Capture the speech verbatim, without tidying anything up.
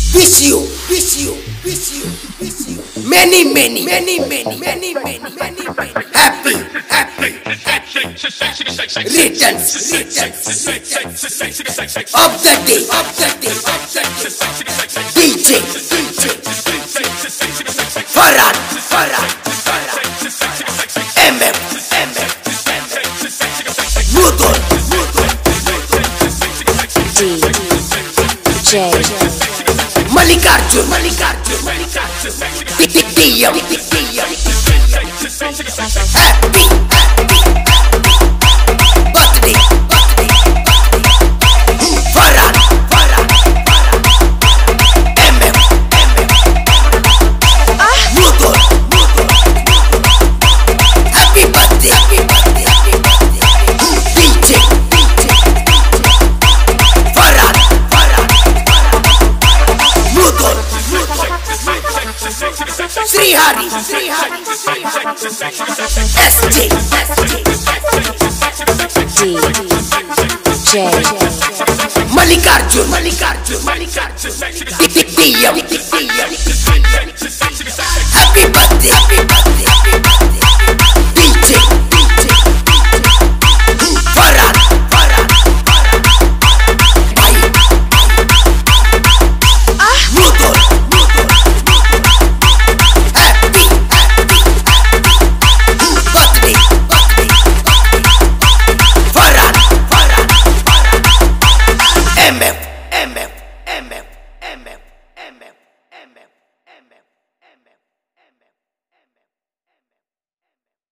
Wish you, wish you, wish you, wish you many, many, many, many, many, many, many, many happy, happy, happy returns, returns, returns of the day, of the day, of the day. D J, D J, Farhan, Farhan, Farhan, M M, M M, Mudon, Mudon, D J Malikarjun, Malikarjun, Malikarjun, Diyam, Diyam, happy, happy, birthday, birthday, Farhan, Farhan, M M, M M, Mudon, Mudon, happy birthday, happy birthday, happy birthday, D J, D J, Farhan, Farhan, Mudon, Mudon, Sri Hari, Sri Hari, S J, S J, D J Malikarjun, Malikarjun, Malikarjun, Diyam, Diyam, happy birthday, happy birthday.